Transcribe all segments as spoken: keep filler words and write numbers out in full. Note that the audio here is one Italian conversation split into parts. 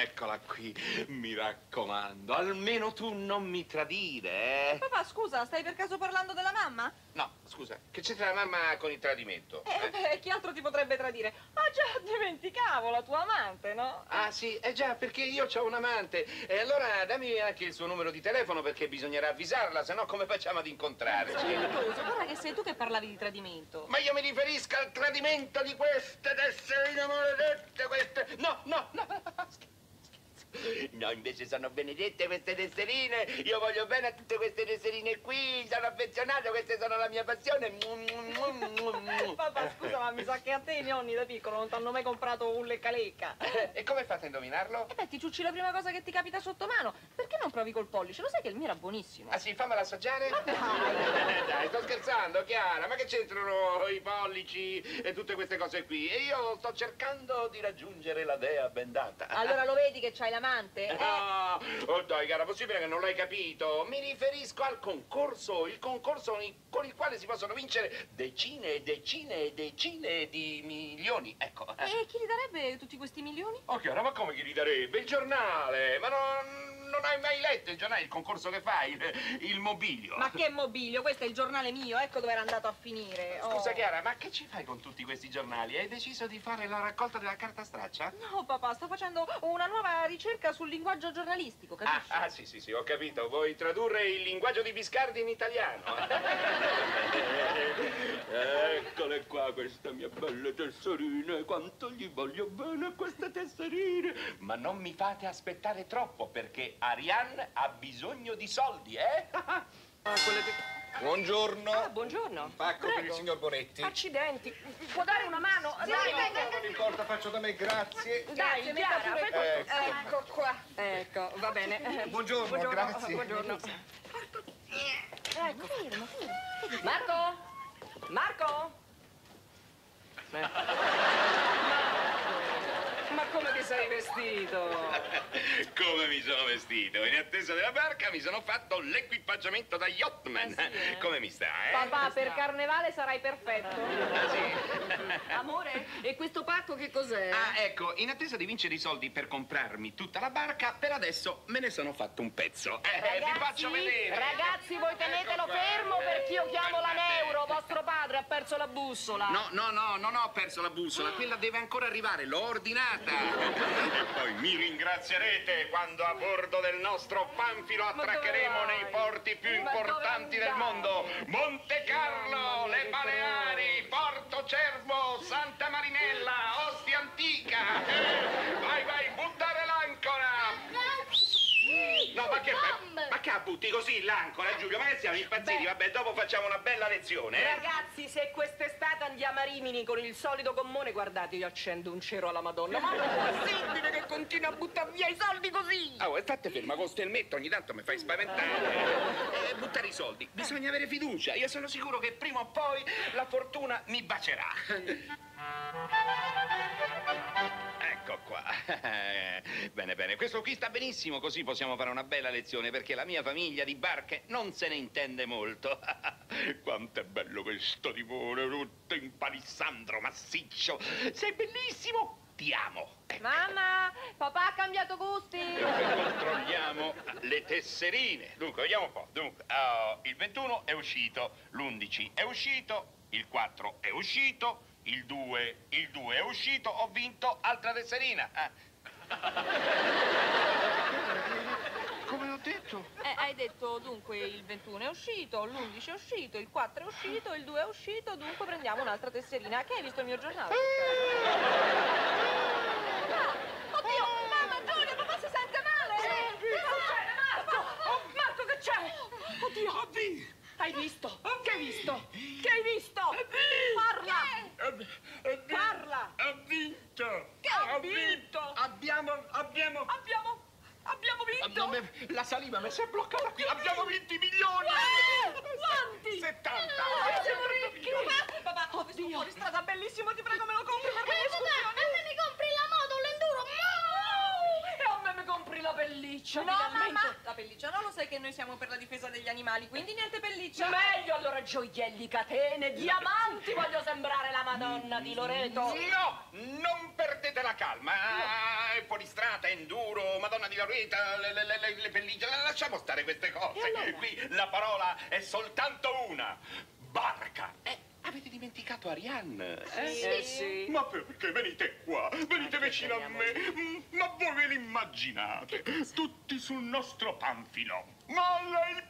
eccola qui. Mi raccomando, almeno tu non mi tradire, eh? Papà, scusa, stai per caso parlando della mamma? No, scusa, che c'entra la mamma con il tradimento? Eh, beh, chi altro ti potrebbe tradire? Ah già, dimenticavo, la tua amante, no? Ah sì, eh già, perché io ho un amante. E allora dammi anche il suo numero di telefono perché bisognerà avvisarla, se no come facciamo ad incontrarci? Spiritoso, guarda che sei tu che parlavi di tradimento. Ma io mi riferisco al tradimento di queste tesserine maledette, queste... No, no, no, scherzo. No, invece sono benedette queste tesserine. Io voglio bene a tutte queste tesserine qui. Sono affezionato, queste sono la mia passione. Papà, scusa, ma mi sa che a te i nonni da piccolo non ti hanno mai comprato un lecca-lecca. E come fate a indovinarlo? E beh, ti ciucci la prima cosa che ti capita sotto mano. Perché non provi col pollice? Lo sai che il mio era buonissimo. Ah sì, fammela assaggiare? Ma dai! Dai, sto scherzando, Chiara. Ma che c'entrano i pollici e tutte queste cose qui? E io sto cercando di raggiungere la dea bendata. Allora lo vedi che c'hai l'amante? Eh? No, oh dai, cara, possibile che non l'hai capito? Mi riferisco al concorso, il concorso con il quale si possono vincere decine e decine e decine di milioni, ecco. E chi gli darebbe tutti questi milioni? Oh, Chiara, ma come chi li darebbe? Il giornale, ma non... Non hai mai letto il giornale, il concorso che fai, il, il mobilio? Ma che mobilio? Questo è il giornale mio, ecco dove era andato a finire. Scusa oh. Chiara, ma che ci fai con tutti questi giornali? Hai deciso di fare la raccolta della carta straccia? No, papà, sto facendo una nuova ricerca sul linguaggio giornalistico, capisci? Ah, ah sì, sì, sì, ho capito. Vuoi tradurre il linguaggio di Biscardi in italiano? Eccole qua, queste mie belle tesserine. Quanto gli voglio bene a queste tesserine. Ma non mi fate aspettare troppo, perché Arianne ha bisogno di soldi, eh? Ah, quelle che... Buongiorno. Ah, buongiorno. Un pacco Prego. per il signor Bonetti. Accidenti, può dare una mano? Sì, Dai, no, no, non importa, faccio da me, grazie. Dai, Grazie, Chiara, metta fai- Ecco. ecco qua. Ecco, va bene. Buongiorno, grazie. Buongiorno. Ecco. Marco? Marco? Ma come ti sei vestito? Come mi sono vestito? In attesa della barca mi sono fatto l'equipaggiamento da yachtman. Ah, sì, eh? Come mi sta, eh? Papà, per carnevale sarai perfetto. Ah, sì? Amore, e questo pacco che cos'è? Ah, ecco, in attesa di vincere i soldi per comprarmi tutta la barca, per adesso me ne sono fatto un pezzo. Eh, Ragazzi, vi faccio vedere. ragazzi, voi tenetelo Ecco qua. fermo perché io chiamo la Neuro. Vostro padre ha perso la bussola. No, no, no, non ho perso la bussola, quella deve ancora arrivare, l'ho ordinata. E poi mi ringrazierete quando a bordo del nostro Panfilo attraccheremo dove vai? nei porti più Ma importanti dove del andai? mondo. Monte Carlo, Mamma mia, le che Baleari, Porto Cervo, Santa Marinella, Ostia Antica. Vai, vai, buttare l'ancora. No, ma che fai? Ma che butti così l'ancora, Giulio? Ma che siamo impazziti? Beh. Vabbè, dopo facciamo una bella lezione, eh? Ragazzi, se quest'estate andiamo a Rimini con il solito gommone, guardate, io accendo un cero alla Madonna. Ma non è possibile che continui a buttare via i soldi così? Oh, state ferma, con sto elmetto ogni tanto mi fai spaventare. Eh, buttare i soldi, bisogna avere fiducia. Io sono sicuro che prima o poi la fortuna mi bacerà. Ecco qua. Bene, bene, questo qui sta benissimo, così possiamo fare una bella lezione, perché la mia famiglia di barche non se ne intende molto. Quanto è bello questo timone, tutto in palissandro massiccio. Sei bellissimo, ti amo. Ecco. Mamma, papà ha cambiato gusti. Controlliamo le tesserine. Dunque, vediamo un po'. Dunque, oh, il ventuno è uscito, l'undici è uscito, il quattro è uscito, il due, il due è uscito, ho vinto altra tesserina. Ah. Come ho detto? Eh, hai detto dunque il ventuno è uscito, l'undici è uscito, il quattro è uscito, il due è uscito, dunque prendiamo un'altra tesserina. Che hai visto il mio giornale? Ah, oddio, mamma, Giulia, papà si sente male! Che succede, Marco? Marco, che c'è? Oddio! Oddio! Hai visto? Che hai visto? Che hai visto? Parla! Parla! Ha vinto! Che ha vinto? Abbiamo, abbiamo... Abbiamo... Abbiamo vinto! Non me- la saliva mi si è bloccata qui! Abbiamo vinto i milioni! Quanti? settanta! Ah, siamo ricchi! Papà, ho visto un fuoristrada bellissimo, ti prego me lo compri per me l'escursione! A me mi compri la moto, l'enduro. E a me mi compri la pelliccia! No, finalmente. mamma. La pelliccia, no, lo sai che noi siamo per la difesa degli animali, quindi niente pelliccia! Meglio allora gioielli, catene, diamanti, voglio sembrare la Madonna di Loreto. No, non perdete la calma. Ah, e poi fuoristrada, enduro, Madonna di Loreto, le, le, le, le pellicole. Lasciamo stare queste cose. allora? Qui la parola è soltanto una. Barca. Eh, avete dimenticato Arianne? Eh sì. Ma perché venite qua? Venite vicino a me. Mm, Ma voi ve l'immaginate? Tutti sul nostro panfilo. Molla il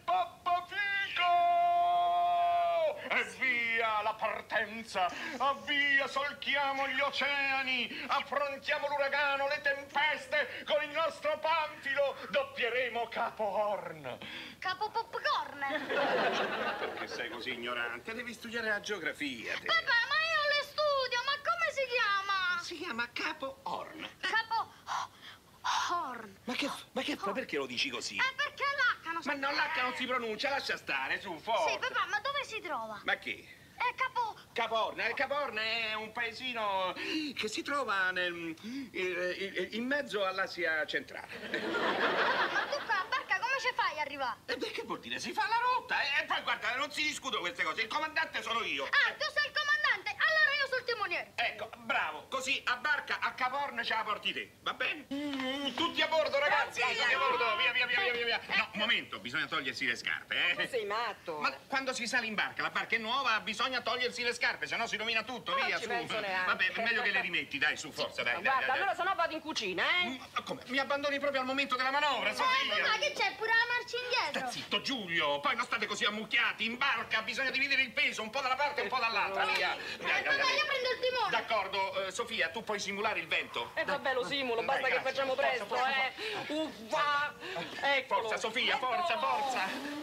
pappafico! E via la partenza! Avvia, solchiamo gli oceani! Affrontiamo l'uragano, le tempeste! Con il nostro panfilo doppieremo Capo Horn! Capo popcorn. Perché sei così ignorante? Devi studiare la geografia. te. Papà, ma io le studio, ma come si chiama? Si chiama Capo Horn. Capo Horn. Ma che, ma che fa? Perché lo dici così? Eh, perché l'H non si Ma non l'H non si pronuncia, lascia stare, su, forte. Sì, papà, ma dove si trova? Ma che? È Capo... Caporna, il Caporna è un paesino che si trova nel, in, in mezzo all'Asia centrale. Papà, ma tu con la barca come ci fai a arrivare? E beh, che vuol dire? Si fa la rotta e poi guarda, non si discutono queste cose, il comandante sono io. Ah, tu sei il comandante, allora io sono il timoniere. Ecco, bravo, così a barca a Caporna ce la porti te, va bene? Mm, tutti a bordo, ragazzi, tutti a bordo, via, via, via, via, via, via. No, un momento, bisogna togliersi le scarpe, eh. Sei matto. Ma quando si sale in barca, la barca è nuova, bisogna togliersi le scarpe, se no si rovina tutto, Non via, ci su. penso neanche. Vabbè, è meglio che le rimetti, dai, su, forza, dai, dai, Guarda, dai, dai. allora se no vado in cucina, eh? Ma come? Mi abbandoni proprio al momento della manovra, Eh, Sofia! papà, che c'è? Pure la marcia indietro. Sta zitto, Giulio! Poi non state così ammucchiati, in barca bisogna dividere il peso, un po' da una parte e un po' dall'altra, via! Eh, papà, io prendo il timone. D'accordo, eh, Sofia, tu puoi simulare il vento? E vabbè, lo simulo, Dai, basta che grazie. facciamo Forza, presto, forza, eh! Uffa! Eccolo! Forza, Sofia, forza, forza!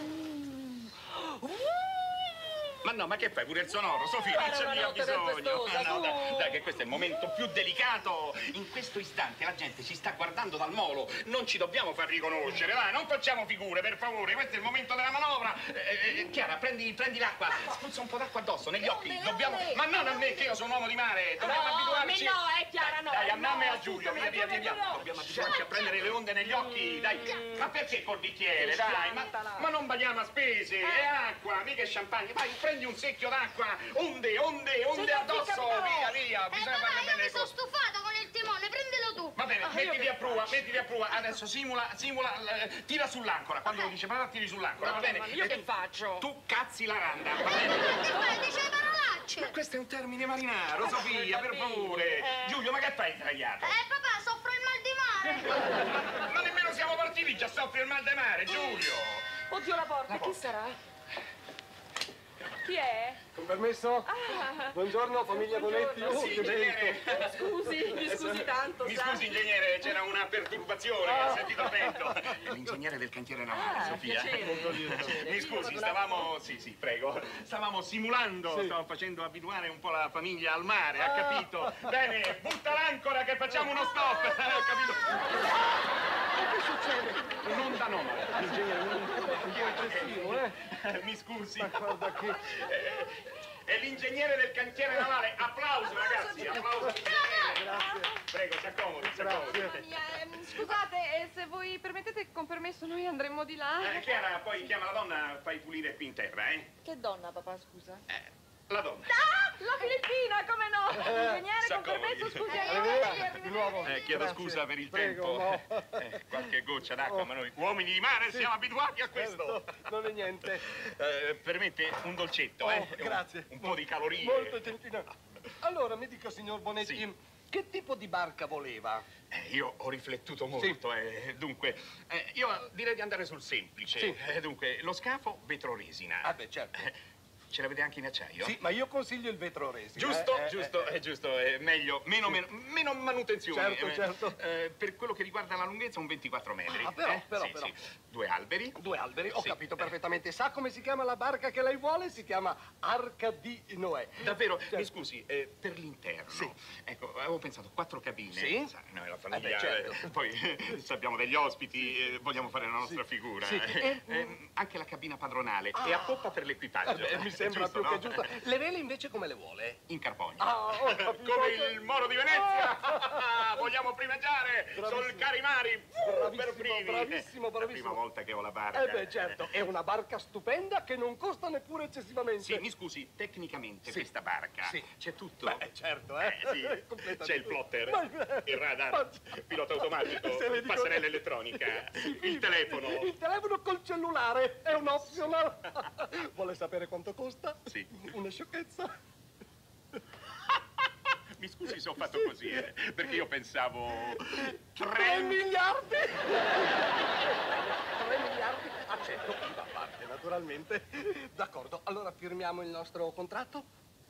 Ma no, ma che fai? Pure il sonoro, Sofia, Guarda, non c'è una mica notte bisogno. tempestosa, Ah, no, su. dai, dai, che questo è il momento più delicato. In questo istante la gente ci sta guardando dal molo. Non ci dobbiamo far riconoscere, dai, non facciamo figure, per favore. Questo è il momento della manovra. Eh, eh, Chiara, prendi, prendi l'acqua. Spuzza un po' d'acqua addosso, negli occhi. Dobbiamo... Ma non a me, che io sono un uomo di mare. Dobbiamo No, a me abituarci. no, eh, Chiara, no. Dai, a no, me e a Giulio, via, via, via, via. no. Dobbiamo abituarci a prendere le onde negli occhi, dai. Ma perché col bicchiere, dai? Ma, Piantala. ma non badiamo a spese, è acqua, mica è champagne. Vai, prendi un secchio d'acqua, onde, onde, onde Sì, addosso, sì, capito. via, via. Eh, Bisogna papà, farle io bene mi le sono cose. stufato con il timone, prendilo tu. Va bene, Ah, io mettiti che a prua, faccio? mettiti a prua. Adesso simula, simula, eh, tira sull'ancora. Quando lo dice papà, tiri sull'ancora, va bene? ma io E che tu- faccio? Tu cazzi la randa, va Eh, bene? papà, che fai? Dice le parolacce. Ma questo è un termine marinaro, Sofia, per favore. Eh. Giulio, ma che fai intragliato? Eh, papà, soffro il mal di mare. Ma nemmeno siamo partiti, già soffri il mal di mare, Giulio. Oddio, la porta, chi sarà? Chi è? Con permesso? Ah, Buongiorno, famiglia Bonetti. Buongiorno, Oh, Sì, che ingegnere. vento. scusi, mi scusi tanto, Mi sa. scusi, ingegnere, c'era una perturbazione, ha sentito vento. È l'ingegnere del cantiere navale, Ah, Sofia. piacere, piacere. Mi scusi, stavamo... Sì, sì, prego. Stavamo simulando, Sì. stavo facendo abituare un po' la famiglia al mare, ha capito? Bene, butta l'ancora che facciamo uno stop, ha capito? Che succede? Un'onda nomada. Ingegnere, un po' eccessivo, eh? Mi scusi. Ma guarda che... Eh, È l'ingegnere del cantiere navale. Applauso, ragazzi, applauso all'ingegnere. Grazie. Prego, si accomodi, si accomodi. Grazie. Scusate, eh, se voi permettete, con permesso noi andremo di là. Eh, Chiara, poi chiama la donna, fai pulire qui in terra, eh? Che donna, papà, scusa? Eh, la donna. Ah, la Filippina, come no? Ingegnere, con s'accomodi. permesso, scusi, Arrivederci, arrivederci, di nuovo. Eh, chiedo Grazie. scusa per il Prego, tempo. no. Eh, qualche goccia d'acqua, ma noi uomini di mare siamo abituati a questo. Certo, non è niente. Eh, permette un dolcetto, eh? Oh, grazie. Un, un po' di calorie. Molto gentile. Allora, mi dica, signor Bonetti, Sì. che tipo di barca voleva? Eh, io ho riflettuto molto, eh, dunque, eh, io direi di andare sul semplice. Sì. Eh, dunque, lo scafo vetroresina. Ah, beh, certo. Eh, ce l'avete anche in acciaio? Sì, ma io consiglio il vetro resina. Giusto, eh, eh, giusto, eh, è giusto, è meglio, meno, meno, meno manutenzione. Certo, Eh, certo. eh, per quello che riguarda la lunghezza, un ventiquattro metri. Ah, però, eh? però, Sì, però. sì. Due alberi. Due alberi, ho Sì. capito perfettamente. Sa come si chiama la barca che lei vuole? Si chiama Arca di Noè. Davvero, Certo. mi scusi, eh, per l'interno. Sì. Ecco, avevo pensato quattro cabine. Sì? Sai, noi la famiglia, Eh beh, certo. eh, poi eh, se abbiamo degli ospiti, eh, vogliamo fare la nostra figura. Sì. Eh, eh, anche la cabina padronale e a poppa per l'equipaggio. Eh beh, mi sembra giusto, più no? che giusto. Le vele invece come le vuole? In carbonio. Ah, ho capito. Come il Moro di Venezia. Vogliamo primeggiare Bravissimo. sul Carimari. Uh, per primi. Bravissimo, bravissimo. La prima volta che ho la barca. Eh beh, certo, è una barca stupenda che non costa neppure eccessivamente. Sì, mi scusi, tecnicamente Sì. questa barca Sì. c'è tutto? Beh, certo, eh. Eh, sì. Completa C'è il tutto. plotter, Ma- il radar, ma- pilota automatico, Se le dico- passerella elettronica, il telefono. Il telefono col cellulare è un optional. Vuole sapere quanto costa? Sì. Una sciocchezza. Mi scusi se ho fatto così, eh, perché io pensavo... Tre Tre... miliardi? Tre miliardi? Accetto, da parte, naturalmente. D'accordo, allora firmiamo il nostro contratto?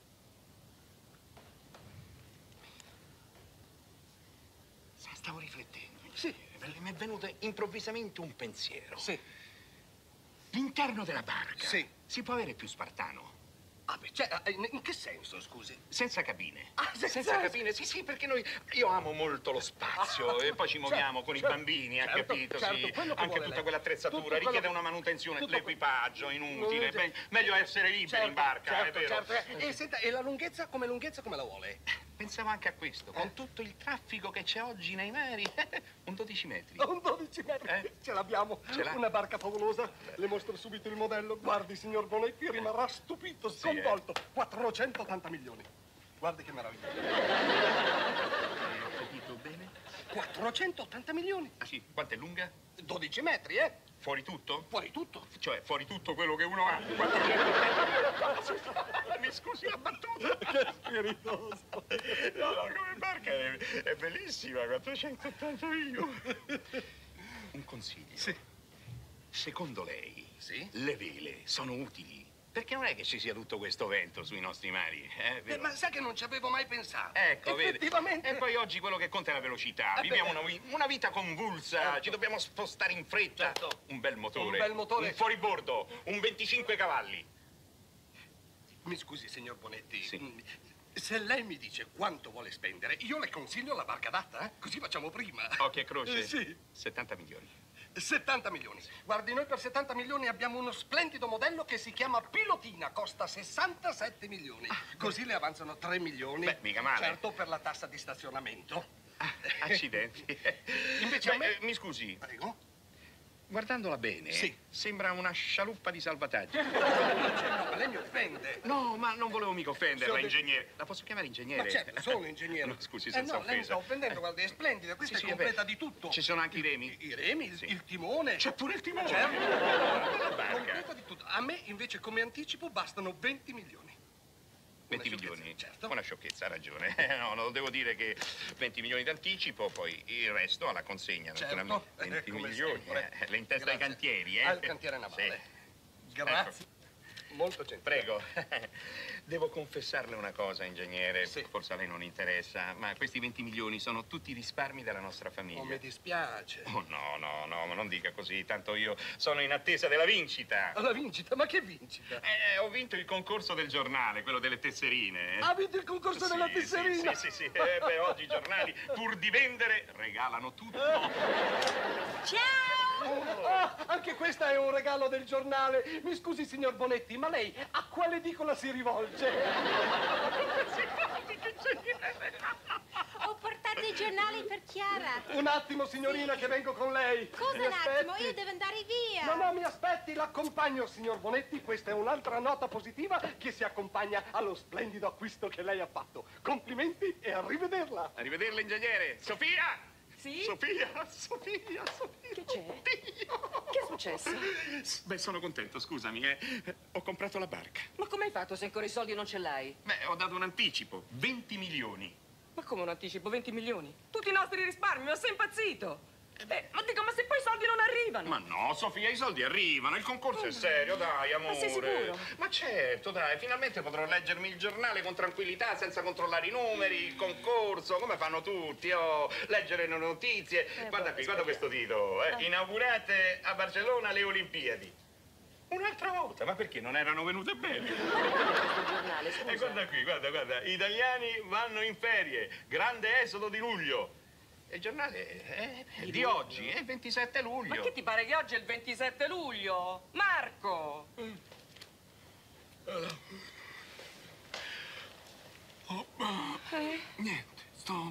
Stavo riflettendo. Sì. Mi è venuto improvvisamente un pensiero. Sì. L'interno della barca. Sì. Si può avere più spartano? Ah, beh, cioè, in, in che senso, scusi? Senza cabine. Ah, senza- senza cabine, sì, sì, perché noi. Io amo molto lo spazio Ah, e poi ci muoviamo certo, con certo, i bambini, ha certo, capito? certo, Sì. quello che Anche vuole tutta lei. quell'attrezzatura Tutto quello- richiede una manutenzione, tutto- l'equipaggio inutile. Non- me- Meglio essere liberi Certo, in barca, certo, è vero? certo. E, senta, e la lunghezza, come lunghezza, come la vuole? Pensavo anche a questo, con tutto il traffico che c'è oggi nei mari, un dodici metri. Un dodici metri. Eh? Ce l'abbiamo. Ce l'ha? Una barca favolosa. Le mostro subito il modello. Guardi, signor Bonetti, rimarrà stupito, Sì, sconvolto. quattrocentottanta milioni. Guardi che meraviglia. Ho capito bene? quattrocentottanta milioni. Ah sì, quanto è lunga? dodici metri, eh? Fuori tutto? Fuori tutto. Cioè, fuori tutto quello che uno ha. Mi scusi la battuta. Che spiritoso. No, no, come barca è, è bellissima, quattrocentottanta milioni. Un consiglio. Sì. Secondo lei, Sì? le vele sono utili? Perché non è che ci sia tutto questo vento sui nostri mari, eh? Eh, Vero? ma sa che non ci avevo mai pensato. Ecco, vedi. Effettivamente. E poi oggi quello che conta è la velocità. Eh, Viviamo beh. una, vi- una vita convulsa, Certo. ci dobbiamo spostare in fretta. Certo. Un bel motore. Un bel motore. Un fuoribordo, un venticinque cavalli. Mi scusi, signor Bonetti. Sì. mm, Se lei mi dice quanto vuole spendere, io le consiglio la barca adatta, eh? Così facciamo prima. Occhio e croce. Eh, sì. settanta milioni. settanta milioni. Guardi, noi per settanta milioni abbiamo uno splendido modello che si chiama Pilotina, costa sessantasette milioni. Così le avanzano tre milioni. Beh, mica male. Certo, per la tassa di stazionamento. Ah, accidenti. Invece a Beh, me- eh, mi scusi, Prego. guardandola bene, Sì. sembra una scialuppa di salvataggio. No, ma lei mi offende. No, ma non volevo mica offenderla, Sì, ho de- ingegnere. La posso chiamare ingegnere? Ma certo, sono ingegnere. No, scusi, Eh senza no, lei mi offesa. sta offendendo, guardi, è splendida, questa Sì, è sì, completa beh, di tutto. Ci sono anche i remi? I, i remi, il, Sì. il timone. C'è pure il timone. Certo. barca. Completa di tutto. A me invece come anticipo bastano venti milioni. venti Una sciocchezza, milioni? certo. Una sciocchezza, ha ragione. No, no, devo dire che venti milioni d'anticipo, poi il resto alla consegna, Certo, naturalmente. eh, venti come milioni. sempre. eh, Le intesta ai Grazie. cantieri, eh? Al cantiere navale. Sì. Grazie. Molto gentile. Prego. Devo confessarle una cosa, ingegnere, Sì. forse a lei non interessa, ma questi venti milioni sono tutti i risparmi della nostra famiglia. Oh, mi dispiace. Oh, no, no, no, ma non dica così, tanto io sono in attesa della vincita. La vincita? Ma che vincita? Eh, ho vinto il concorso del giornale, quello delle tesserine. Ha vinto il concorso della Sì, tesserina? Sì, sì, sì. Eh, beh, oggi i giornali, pur di vendere, regalano tutto. Ciao! Ah, anche questa è un regalo del giornale. Mi scusi, signor Bonetti, ma lei a quale edicola si rivolge? Ho portato i giornali per Chiara. Un attimo, signorina, che vengo con lei. Cosa Mi un attimo? aspetti. Io devo andare via. No, no, mi aspetti, l'accompagno, signor Bonetti. Questa è un'altra nota positiva che si accompagna allo splendido acquisto che lei ha fatto. Complimenti e arrivederla. Arrivederla, ingegnere. Sofia! Sì? Sofia, Sofia, Sofia. Che c'è? Oddio. Che è successo? Beh, sono contento, scusami, eh. Ho comprato la barca. Ma come hai fatto se ancora i soldi non ce l'hai? Beh, ho dato un anticipo, venti milioni. Ma come un anticipo? venti milioni? Tutti i nostri risparmi, ma sei impazzito? Beh, ma dico, ma se poi i soldi non arrivano? Ma no, Sofia, i soldi arrivano, il concorso è serio, dai, amore. Ma sei sicuro? Ma certo, dai, finalmente potrò leggermi il giornale con tranquillità, senza controllare i numeri, il concorso, come fanno tutti, oh, leggere le notizie. Eh, guarda vabbè, qui, guarda questo titolo, eh. Inaugurate a Barcellona le Olimpiadi. Un'altra volta, ma perché non erano venute bene? Questo giornale, scusa. E guarda qui, guarda, guarda, italiani vanno in ferie, grande esodo di luglio. E il giornale è, è di oggi, è il ventisette luglio. Ma che ti pare che oggi è il ventisette luglio? Marco! Oh, oh, eh? Niente, sto...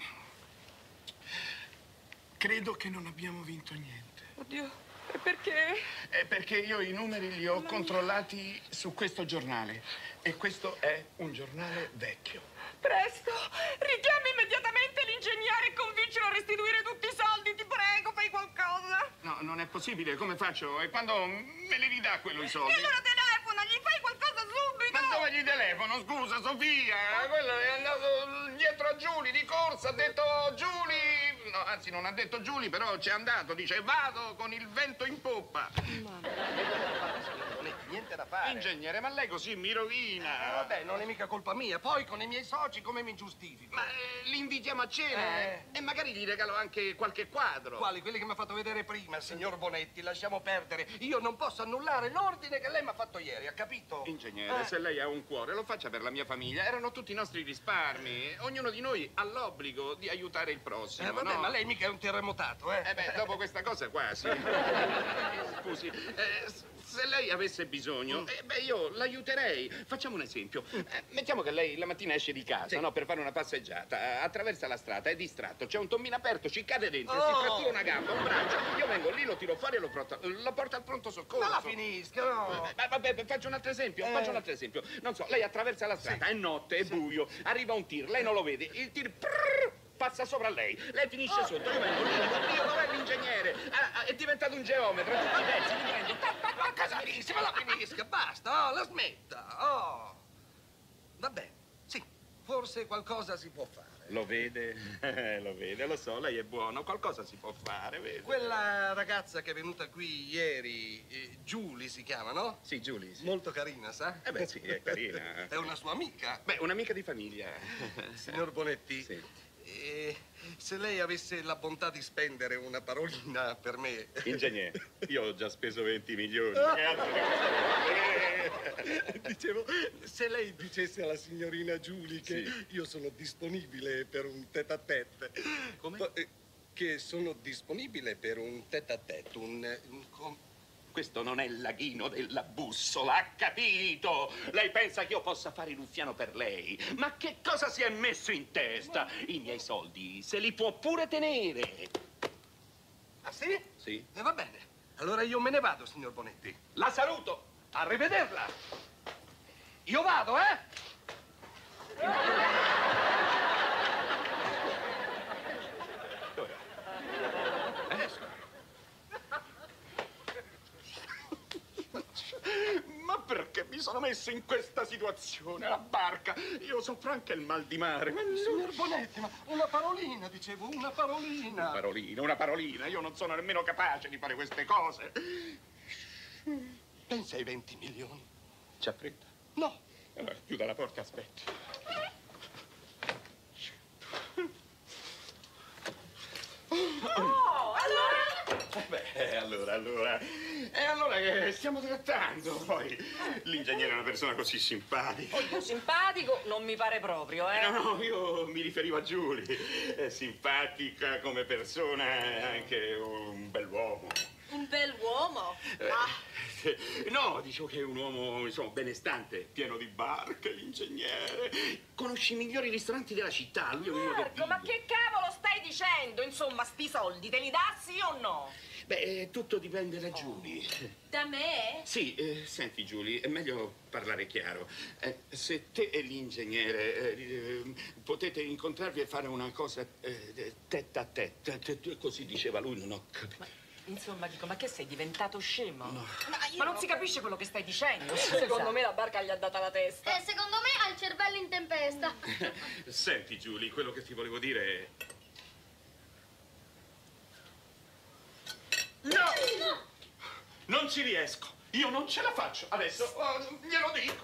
Credo che non abbiamo vinto niente. Oddio, e perché? È perché io i numeri li ho controllati su questo giornale. E questo è un giornale vecchio. Presto! Richiami immediatamente l'ingegnere e convincilo a restituire tutti i soldi, ti prego, fai qualcosa! No, non è possibile, come faccio? E quando me li ridà quello i soldi? E allora telefona, gli fai qualcosa subito! Ma dove gli telefono? Scusa, Sofia! Quello è andato dietro a Giulia di corsa, ha detto Giulia! No, anzi, non ha detto Giulia, però c'è andato, dice vado con il vento in poppa. Niente da fare. Ingegnere, ma lei così mi rovina. Eh, vabbè, non è mica colpa mia. Poi con i miei soci come mi giustifico? Ma eh, li invitiamo a cena Eh. e magari gli regalo anche qualche quadro. Quali? Quelli che mi ha fatto vedere prima, signor Bonetti. Lasciamo perdere. Io non posso annullare l'ordine che lei mi ha fatto ieri, ha capito? Ingegnere, Eh. se lei ha un cuore, lo faccia per la mia famiglia. Erano tutti i nostri risparmi. Ognuno di noi ha l'obbligo di aiutare il prossimo, Eh, vabbè, no? ma lei mica è un terremotato, eh? Eh beh, dopo questa cosa quasi. Scusi, eh, se lei avesse bisogno, eh, beh, io l'aiuterei. Facciamo un esempio. Eh, mettiamo che lei la mattina esce di casa, Sì. no, per fare una passeggiata, attraversa la strada, è distratto, c'è un tombino aperto, ci cade dentro, Oh. si frattura una gamba, un braccio. Io vengo lì, lo tiro fuori e lo porto, lo porto al pronto soccorso. Ma la finisca, no? Ma vabbè, faccio un altro esempio, Eh. faccio un altro esempio. Non so, lei attraversa la strada, è notte, è buio, arriva un tir, lei non lo vede, il tir prrr, passa sopra lei, lei finisce sotto, io vengo lì, oddio, dov'è l'ingegnere? Ah, ah, è diventato un geometra, tutti i pezzi, li prendo, tac, tac, Ma tac, cosa finisca? Ma la finisca, basta, oh, la smetta, oh. Vabbè, sì, forse qualcosa si può fare. Lo vede? Eh, lo vede, lo so, lei è buono, qualcosa si può fare, vede? Quella ragazza che è venuta qui ieri, eh, Giulia si chiama, no? Sì, Giulia, sì. Molto carina, sa? Eh beh, sì, è carina. È una sua amica. Beh, un'amica di famiglia. Signor Bonetti, Sì. eh, se lei avesse la bontà di spendere una parolina per me... Ingegnere, io ho già speso venti milioni. Ah. Che altro che- Dicevo, se lei dicesse alla signorina Giulia che Sì. io sono disponibile per un tête-à-tête. Come? Po- eh, Che sono disponibile per un tête-à-tête, un... un com- Questo non è il laghino della bussola, ha capito? Lei pensa che io possa fare il ruffiano per lei? Ma che cosa si è messo in testa? I miei soldi se li può pure tenere. Ah, sì? Sì. E va bene. Allora io me ne vado, signor Bonetti. La saluto. Arrivederla. Io vado, eh? Ma perché mi sono messo in questa situazione? La barca, io soffro anche il mal di mare. Ma Signor Bonetti, ma una parolina, dicevo, una parolina. Una parolina, una parolina, io non sono nemmeno capace di fare queste cose. Pensa ai venti milioni. C'ha fretta? No. Allora, chiuda la porta, aspetti. Oh, allora? Beh, allora, allora. E allora che stiamo trattando? Poi l'ingegnere è una persona così simpatica. Oddio, simpatico non mi pare proprio, eh? No, no, io mi riferivo a Giulia. È simpatica come persona, è anche un bell'uomo. Un bell'uomo. Eh, Ah, No, dicevo che è un uomo, insomma, benestante, pieno di barche, l'ingegnere. Conosci i migliori ristoranti della città, lui è uno che Marco, ma vive. che cavolo stai dicendo? Insomma, sti soldi te li dà sì o no? Beh, tutto dipende da Giulia. da me? Sì, eh, senti Giulia, è meglio parlare chiaro. Eh, se te e l'ingegnere eh, eh, potete incontrarvi e fare una cosa eh, tête à tête, t- t- così diceva lui, non ho capito. Insomma, dico, ma che sei diventato scemo? No. Ma non si capisce quello che stai dicendo? Secondo me la barca gli ha data la testa. E secondo me ha il cervello in tempesta. Senti Giulia, quello che ti volevo dire è... No! Non ci riesco, io non ce la faccio. Adesso oh, glielo dico.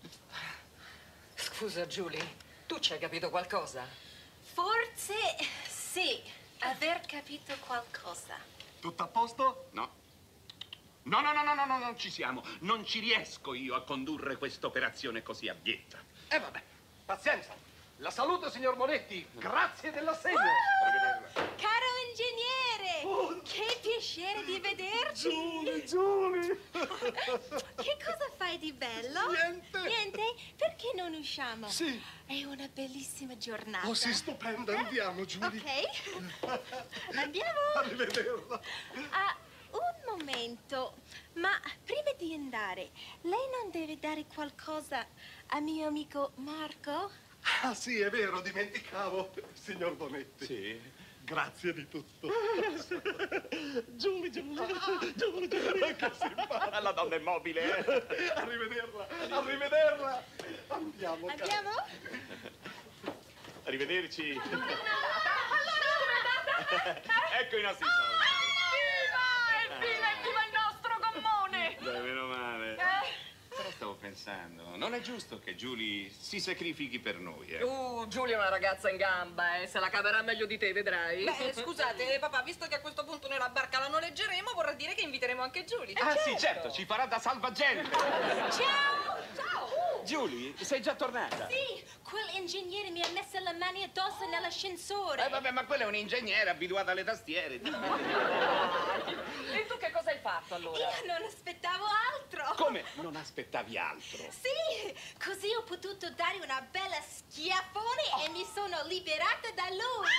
Scusa, Giulia, tu ci hai capito qualcosa? Forse sì, aver capito qualcosa. Tutto a posto? No. No, no, no, no, no, no, non ci siamo. Non ci riesco io a condurre questa operazione così abietta. E vabbè, pazienza. La saluto, signor Bonetti. Grazie dell'assegno. Arrivederla. Caro ingegnere, Oh. che piacere. piacere di vederci. Giulia, Giulia! Che cosa fai di bello? Niente. Niente? Perché non usciamo? Sì. È una bellissima giornata. Oh, sì, stupenda. Andiamo, Giulia. Ok. Andiamo. Arrivederla. Ah, un momento. Ma prima di andare, lei non deve dare qualcosa a mio amico Marco? Ah, sì, è vero, dimenticavo. Signor Bonetti. Sì. Grazie di tutto. Giulia, Giulia, Giulia, Giulia, che simpatica. La donna è mobile, eh? Arrivederla, arrivederla. Andiamo, cara. Andiamo? Arrivederci. Allora, come è andata? Ecco i nostri soldi. Evviva! Evviva, evviva il nostro gommone! Beh, meno male. Eh? Però stavo pensando, non è giusto che Julie si sacrifichi per noi, eh? Uh, Giulia è una ragazza in gamba, eh. Se la caverà meglio di te, vedrai. Beh, scusate, papà, visto che a questo punto noi la barca la noleggeremo, vorrà dire che inviteremo anche Giulia. Ah, sì, certo, ci farà da salvagente. Ciao! Ciao! Julie, sei già tornata? Sì, quell'ingegnere mi ha messo le mani addosso nell'ascensore. Eh, vabbè, ma quella è un ingegnere abituata alle tastiere. E tu che cosa hai fatto allora? Io non aspettavo altro. Come? Non aspettavi altro? Sì, così ho potuto dare una bella schiaffone e mi sono liberata da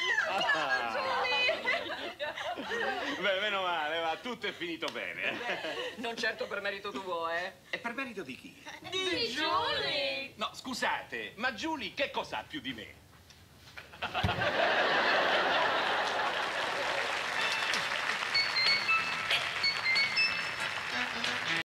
lui. Beh, meno male, va, tutto è finito bene. Non certo per merito tuo, eh. E per merito di chi? Di Giulia. No, scusate, ma Julie che cosa ha più di me?